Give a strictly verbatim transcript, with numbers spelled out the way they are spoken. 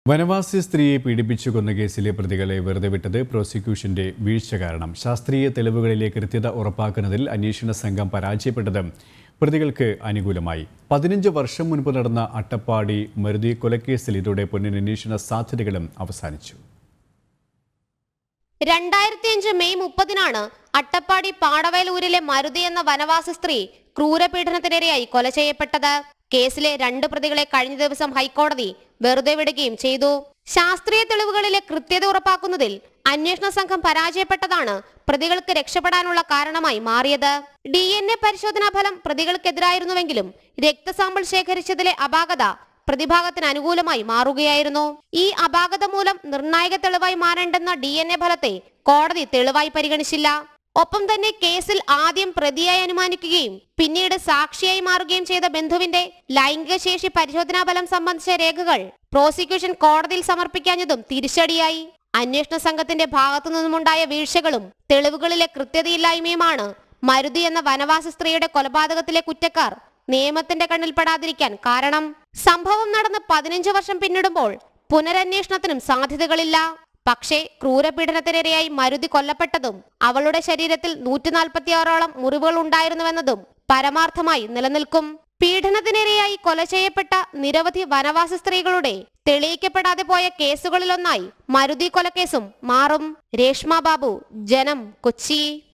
വനവാസി സ്ത്രീയെ പീഡിപ്പിച്ചു കൊന്ന കേസിലെ പ്രതികളെ വെറുതെ വിട്ടത് പ്രോസിക്യൂഷന്റെ വീഴ്ച കാരണം. ശാസ്ത്രീയ തെളിവുകളിലെ കൃത്യത ഉറപ്പാക്കുന്നതിൽ അന്വേഷണ സംഘം പരാജയപ്പെട്ടത് പ്രതികൾക്ക് അനുകൂലമായി. പതിനഞ്ച് വർഷം മുൻപ് നടന്ന അട്ടപ്പാടി മരുതി കൊലക്കേസിൽ ഇതോടെ പുനരന്വേഷണ സാധ്യതകളും അവസാനിച്ചു. രണ്ടായിരത്തി അഞ്ച് മെയ് മുപ്പതിനാണ് അട്ടപ്പാടി പാടവയലൂരിലെ മരുതി എന്ന വനവാസി സ്ത്രീ ക്രൂരപീഡനത്തിനിരയായി കൊല ചെയ്യപ്പെട്ടത്. കേസിലെ രണ്ട് പ്രതികളെ കഴിഞ്ഞ ദിവസം ഹൈക്കോടതി വെറുതെ വിടുകയും ചെയ്തു. ശാസ്ത്രീയ തെളിവുകളിലെ കൃത്യത ഉറപ്പാക്കുന്നതിൽ അന്വേഷണ സംഘം പരാജയപ്പെട്ടതാണ് പ്രതികൾക്ക് രക്ഷപ്പെടാനുള്ള കാരണമായി മാറിയത്. ഡി എൻ എ പരിശോധനാ ഫലം പ്രതികൾക്കെതിരായിരുന്നുവെങ്കിലും രക്തസാമ്പിൾ ശേഖരിച്ചതിലെ അപാകത പ്രതിഭാഗത്തിന് അനുകൂലമായി മാറുകയായിരുന്നു. ഈ അപാകത മൂലം നിർണായക തെളിവായി മാറേണ്ടെന്ന ഡി എൻ എ ഫലത്തെ കോടതി തെളിവായി പരിഗണിച്ചില്ല. ഒപ്പം തന്നെ കേസിൽ ആദ്യം പ്രതിയായി അനുമാനിക്കുകയും പിന്നീട് സാക്ഷിയായി മാറുകയും ചെയ്ത ബന്ധുവിന്റെ ലൈംഗിക ശേഷി പരിശോധനാ ഫലം സംബന്ധിച്ച രേഖകൾ പ്രോസിക്യൂഷൻ കോടതിയിൽ സമർപ്പിക്കാഞ്ഞതും തിരിച്ചടിയായി. അന്വേഷണ സംഘത്തിന്റെ ഭാഗത്തു നിന്നുമുണ്ടായ വീഴ്ചകളും തെളിവുകളിലെ കൃത്യതയില്ലായ്മയുമാണ് മരുതി എന്ന വനവാസി സ്ത്രീയുടെ കൊലപാതകത്തിലെ കുറ്റക്കാർ നിയമത്തിന്റെ കണ്ണിൽപ്പെടാതിരിക്കാൻ കാരണം. സംഭവം നടന്ന് പതിനഞ്ച് വർഷം പിന്നിടുമ്പോൾ പുനരന്വേഷണത്തിനും സാധ്യതകളില്ല. പക്ഷേ ക്രൂരപീഡനത്തിനിരയായി മരുതി കൊല്ലപ്പെട്ടതും അവളുടെ ശരീരത്തിൽ നൂറ്റി നാൽപ്പത്തി ആറോളം മുറിവുകൾ ഉണ്ടായിരുന്നുവെന്നതും പരമാർത്ഥമായി നിലനിൽക്കും. പീഡനത്തിനിരയായി കൊല ചെയ്യപ്പെട്ട നിരവധി വനവാസി സ്ത്രീകളുടെ തെളിയിക്കപ്പെടാതെ പോയ കേസുകളിലൊന്നായി മരുതി കൊലക്കേസും മാറും. രേഷ്മ ബാബു, ജനം, കൊച്ചി.